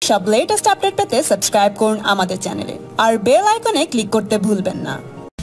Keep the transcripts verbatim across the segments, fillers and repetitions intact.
সব latest update পেতে subscribe করুন আমাদের চ্যানেলে আর বেল আইকনে ক্লিক করতে ভুলবেন না।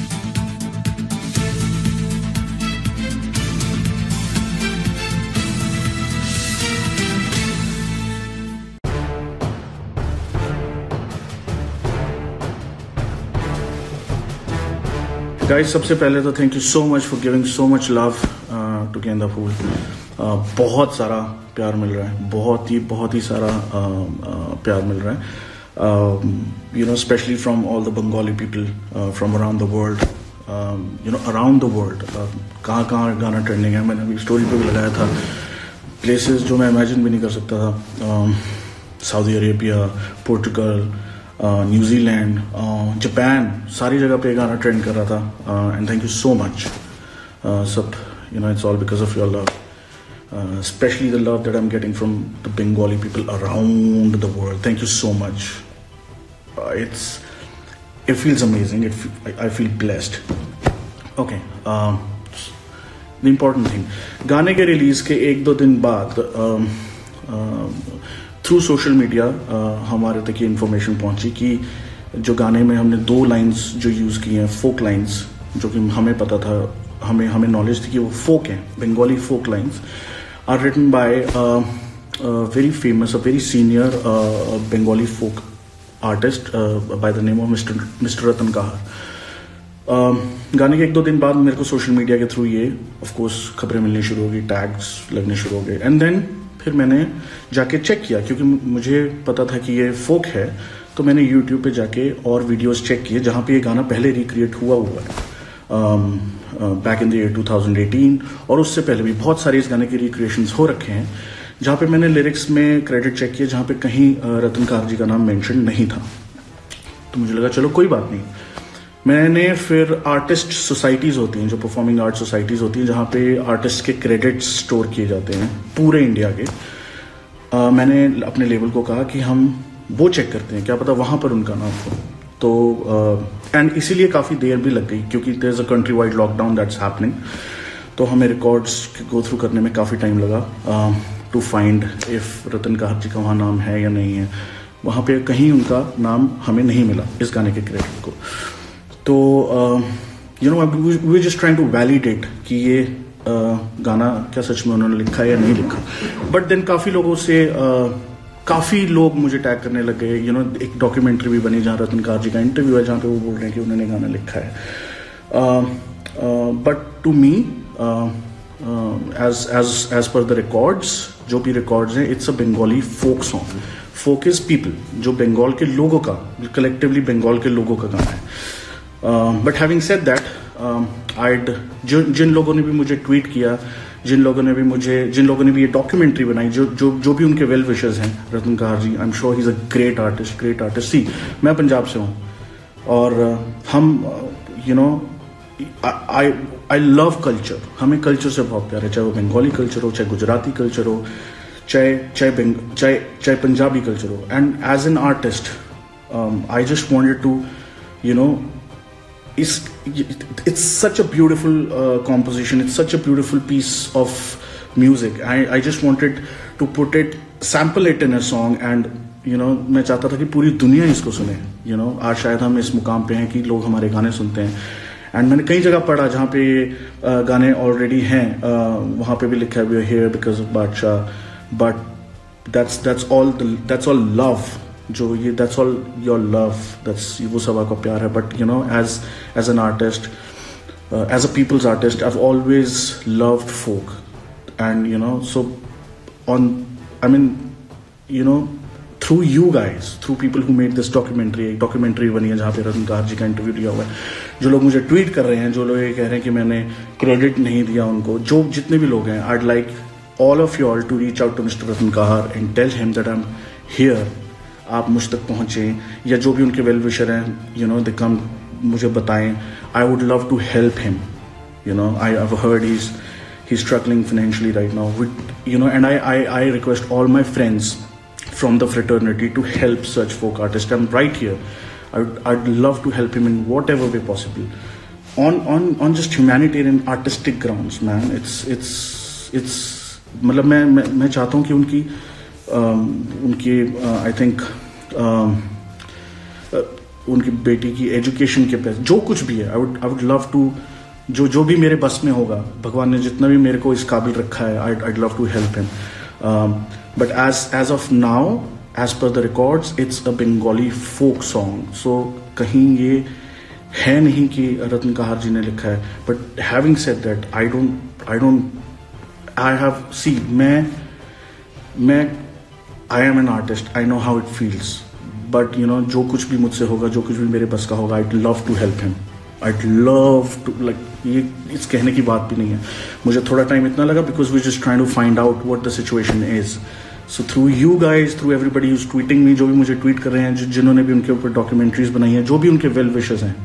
गाइस सबसे पहले तो thank you so much for giving so much love to Genda Phool. बहुत सारा प्यार मिल रहा है, बहुत ही बहुत ही सारा uh, uh, प्यार मिल रहा है, you know specially from all the Bengali people from around the world, you know around the world. कहाँ कहाँ गाना ट्रेंडिंग है, मैंने अभी स्टोरी पे भी लगाया था, प्लेसेस जो मैं इमेजिन भी नहीं कर सकता था, Saudi Arabia, Portugal, New Zealand, Japan, सारी जगह पे गाना ट्रेंड कर रहा था। And thank you so much सब, you know it's all because of your love, specially the love that I am getting from the Bengali people around the world. Thank you so much, it's it feels amazing, it I feel blessed. Okay, the important thing, गाने के release के एक दो दिन बाद through social media हमारे तक ये इन्फॉर्मेशन पहुंची कि जो गाने में हमने दो लाइंस जो यूज़ की हैं, फोक लाइंस, जो कि हमें पता था, हमें हमें नॉलेज थी कि वो फोक हैं, Bengali folk lines are written by very famous, a very senior Bengali folk artist by the name of mister mister Ratan Kahar. Uh, गाने के एक दो दिन बाद मेरे को सोशल मीडिया के थ्रू ये ऑफ कोर्स खबरें मिलनी शुरू हो गई, टैग्स लगने शुरू हो गए, एंड देन फिर मैंने जाके चेक किया, क्योंकि मुझे पता था कि ये फोक है, तो मैंने यूट्यूब पे जाके और वीडियोस चेक किए जहाँ पे ये गाना पहले रिक्रिएट हुआ हुआ है back in the year two thousand eighteen, और उससे पहले भी बहुत सारे इस गाने के रिक्रिएशंस हो रखे हैं, जहाँ पे मैंने लिरिक्स में क्रेडिट चेक किया जहाँ पे कहीं रतन कहार जी का नाम मेंशन नहीं था। तो मुझे लगा चलो कोई बात नहीं। मैंने फिर आर्टिस्ट सोसाइटीज़ होती हैं, जो परफॉर्मिंग आर्ट सोसाइटीज़ होती हैं, जहाँ पे आर्टिस्ट के क्रेडिट्स स्टोर किए जाते हैं पूरे इंडिया के, आ, मैंने अपने लेबल को कहा कि हम वो चेक करते हैं, क्या पता वहाँ पर उनका नाम हो। तो एंड इसीलिए काफ़ी देर भी लग गई, क्योंकि there is a country wide lockdown that's happening, तो हमें रिकॉर्ड्स गो थ्रू करने में काफ़ी टाइम लगा to find if Ratan Kahar ji का वहाँ नाम है या नहीं है। वहाँ पे कहीं उनका नाम हमें नहीं मिला इस गाने के क्रेडिट को। तो you know we just trying to validate कि ये uh, गाना क्या सच में उन्होंने लिखा है या नहीं लिखा। बट देन काफ़ी लोगों से uh, काफ़ी लोग मुझे टैग करने लग गए, यू नो एक डॉक्यूमेंट्री भी बनी जहाँ रतन कहार जी का इंटरव्यू है, जहाँ पे वो बोल रहे हैं कि उन्होंने गाना लिखा है। But to me as as as per the records, जो भी रिकॉर्ड्स हैं, it's a Bengali folk song. Folk is people, जो बंगाल के लोगों का, कलेक्टिवली बंगाल के लोगों का गाना है। But having said that, I'd जो जिन लोगों ने भी मुझे ट्वीट किया, जिन लोगों ने भी मुझे जिन लोगों ने भी ये डॉक्यूमेंट्री बनाई, जो जो जो भी उनके वेल विशर्स हैं Ratan Kahar ji, I am sure he is a great artist, great artist. See, मैं पंजाब से हूँ और uh, हम you know I I love culture, हमें कल्चर से बहुत प्यार है, चाहे वो बंगाली कल्चर हो, चाहे गुजराती कल्चर हो, चाहे चाहे चाहे चाहे पंजाबी कल्चर हो। And as an artist I just wanted to you know It's, it's such a beautiful uh, composition, it's such a beautiful piece of music. I, I just wanted to put it, sample it in a song, and you know मैं चाहता था कि पूरी दुनिया इसको सुने। you know आज शायद हम इस मुकाम पे हैं कि लोग हमारे गाने सुनते हैं, एंड मैंने कई जगह पढ़ा जहाँ पे uh, गाने ऑलरेडी हैं, uh, वहाँ पे भी लिखा है we are here because of Badshah, but that's that's all that's all love, जो ये that's all your love, that's वो सब आपका प्यार है। But you know as as an artist, as a people's artist, I have always loved folk, and you know so on I mean you know through you guys, through people who made this documentary, एक documentary बनी है जहाँ पे रतन कहार जी का interview दिया हुआ है, जो लोग मुझे ट्वीट कर रहे हैं, जो लोग ये कह रहे हैं कि मैंने क्रेडिट नहीं दिया उनको, जो जितने भी लोग हैं, I'd like all of you all to reach out to mister Ratan Kahar and tell him that I'm here. आप मुझ तक पहुँचें, या जो भी उनके वेल विशर हैं, यू नो दे कम, मुझे बताएं। I would love to help him, you know I have heard he is he struggling financially right now, you know and I I I request all my friends from the fraternity to help such folk artist. I am right here, I I'd love to help him in whatever way possible, on on on just humanitarian artistic grounds, man. It's it's it's मतलब मैं मैं मैं चाहता हूँ कि उनकी उनकी I think उनकी बेटी की एजुकेशन के पैसे, जो कुछ भी है, I would I would love to, जो जो भी मेरे बस में होगा, भगवान ने जितना भी मेरे को इस काबिल रखा है, I I love to help him. But as as of now, as per the records, it's a Bengali folk song. So कहीं ये है नहीं कि रत्न कहार जी ने लिखा है. But having said that, I don't I don't I have see मैं मैं I am an artist, I know how it feels. But you know, जो कुछ भी मुझसे होगा, जो कुछ भी मेरे बस का होगा, I love to help him. I'd love to, like, ये इस कहने की बात भी नहीं है. मुझे थोड़ा टाइम इतना लगा because we're just trying to find out what the situation is. So through you guys, through everybody who's tweeting me, जो भी मुझे ट्वीट कर रहे हैं, जिन्होंने भी उनके ऊपर डॉक्यूमेंट्रीज बनाई हैं, जो भी उनके वेल विशेस हैं,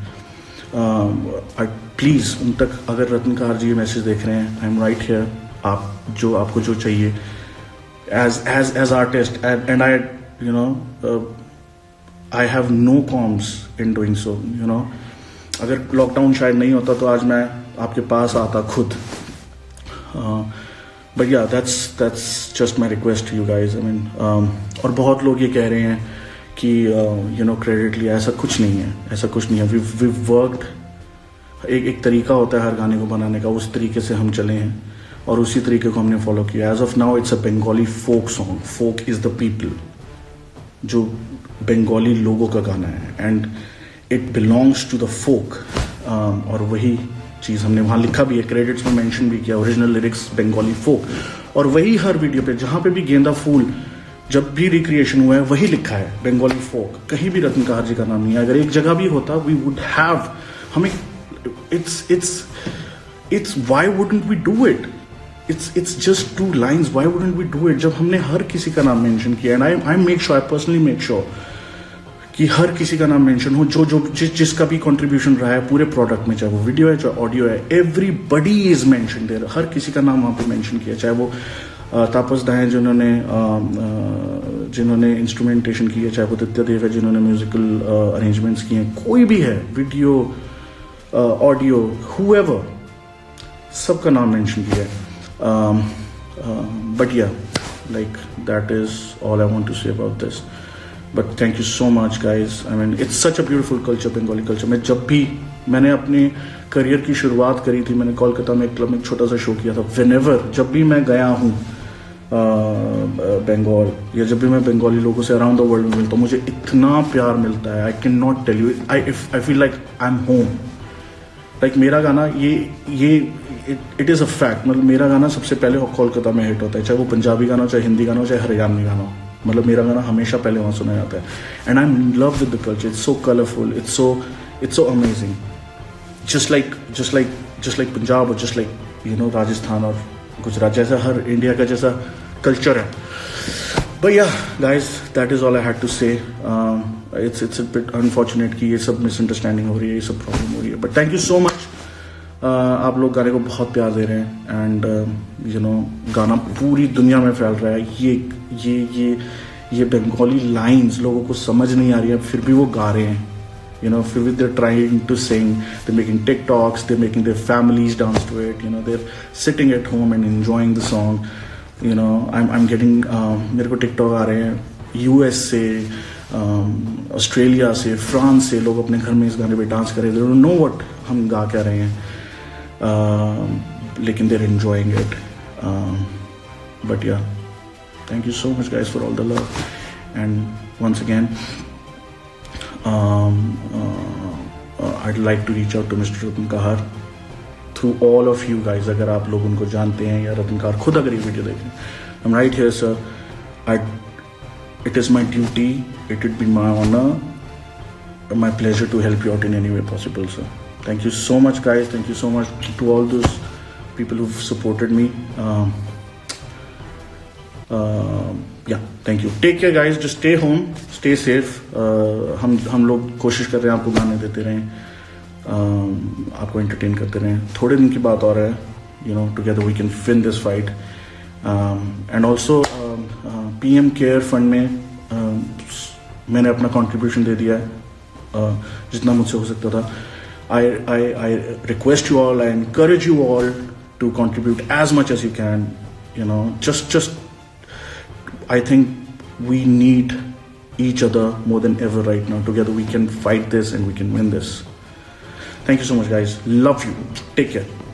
प्लीज़ उन तक, अगर रत्न कहार जी ये मैसेज देख रहे हैं, आई एम राइट हियर. आप जो आपको जो चाहिए as as as artist, and I you know I have no qualms in doing so. You know, अगर लॉकडाउन शायद नहीं होता तो आज मैं आपके पास आता खुद. But yeah, that's that's just my request to you guys. I mean, और बहुत लोग ये कह रहे हैं कि यू नो क्रेडिट लिया, ऐसा कुछ नहीं है, ऐसा कुछ नहीं है. वी वी वर्कड, एक एक तरीका होता है हर गाने को बनाने का, उस तरीके से हम चले हैं और उसी तरीके को हमने फॉलो किया. As of now it's a Bengali folk song. Folk is the people, जो बंगाली लोगों का गाना है, and it belongs to the folk. और वही चीज़ हमने वहाँ लिखा भी है, क्रेडिट्स में मेंशन भी किया, ओरिजिनल लिरिक्स बंगाली फोक. और वही हर वीडियो पे जहाँ पे भी गेंदा फूल जब भी रिक्रिएशन हुआ है, वही लिखा है बंगाली फोक. कहीं भी रत्न कहार जी का नाम नहीं है. अगर एक जगह भी होता, वी वुड हैव, हमें it's it's it's why wouldn't we do it. It's it's just two lines, why wouldn't we do it. जब हमने हर किसी का नाम मेंशन किया, and I I make sure, I personally make sure कि हर किसी का नाम मेंशन हो, जो जो जिस जिसका भी कंट्रीब्यूशन रहा है पूरे प्रोडक्ट में, चाहे वो वीडियो है, चाहे ऑडियो है, एवरीबडी इज मेंशन देयर. हर किसी का नाम वहाँ पे मेंशन किया, चाहे वो तापस दा है जिन्होंने जिन्होंने इंस्ट्रूमेंटेशन की है, चाहे वो दित्या देव है जिन्होंने म्यूजिकल अरेंजमेंट्स किए हैं, कोई भी है, वीडियो, ऑडियो, हुएवर, सबका नाम मेंशन किया है. But yeah, like that is all I want to say about this. But thank you so much guys. I mean, it's such a beautiful culture, Bengali culture. मैं जब भी, मैंने अपने career की शुरुआत करी थी, मैंने कोलकाता में एक क्लब में एक छोटा सा शो किया था. Whenever, जब भी मैं गया हूँ बंगाल, या जब भी मैं बंगाली लोगों से अराउंड द वर्ल्ड में मिलता हूँ, मुझे इतना प्यार मिलता है. I can not tell you. I I feel like I am home. Like मेरा गाना, ये ये इट इज़ अ फैक्ट. मतलब मेरा गाना सबसे पहले कोलकाता में हिट होता है, चाहे वो पंजाबी गाना हो, चाहे हिंदी गाना हो, चाहे हरियाणवी गाना हो. मतलब मेरा गाना हमेशा पहले वहाँ सुना जाता है. And I am in love with the culture. It's so colourful, it's so it's so amazing. Just like just like just like Punjab, और just like you know Rajasthan और गुजरात, जैसा हर इंडिया का जैसा कल्चर है. But yeah guys, that is all I had to say. It's it's a bit unfortunate कि ये सब misunderstanding हो रही है, ये सब प्रॉब्लम हो रही है. But thank you so much. Uh, आप लोग गाने को बहुत प्यार दे रहे हैं, एंड यू नो गाना पूरी दुनिया में फैल रहा है. ये ये ये ये बंगाली लाइंस लोगों को समझ नहीं आ रही है, फिर भी वो गा रहे हैं. यू नो, फिर भी they trying to sing, they making TikToks, they making their families dance to it. You know, they're sitting at home and enjoying the song. You know, I am I am getting, मेरे को TikTok आ रहे हैं US से, Australia से, France से. लोग अपने घर में इस गाने पे डांस कर रहे हैं. दे डोंट नो व्हाट हम गा क्या रहे हैं, Uh, लेकिन they're enjoying it. Um, but yeah, thank you so much guys for all the love. And once again, um, uh, uh, I'd like to reach out to Mister Ratan Kahar through all of you guys. अगर आप लोग उनको जानते हैं, या रतन कहार खुद अगर ये वीडियो देख रहे हैं, I'm right here sir. I, it is my duty, it would be my honor, my pleasure to help you out in any way possible sir. Thank you so much guys, thank you so much to all those people who've supported me. Um, uh, yeah, thank you. Take care guys, just stay home, stay safe. Uh, हम हम लोग कोशिश कर रहे हैं आपको गाने देते रहें, uh, आपको एंटरटेन करते रहें. थोड़े दिन की बात और है, you know, together we can win this fight. Um, and also uh, uh, P M care fund में uh, मैंने अपना कंट्रीब्यूशन दे दिया है, uh, जितना मुझसे हो सकता था. I, I, I request you all, I encourage you all to contribute as much as you can. You know, just just I think we need each other more than ever right now. Together we can fight this and we can win this. Thank you so much, guys. Love you. Take care.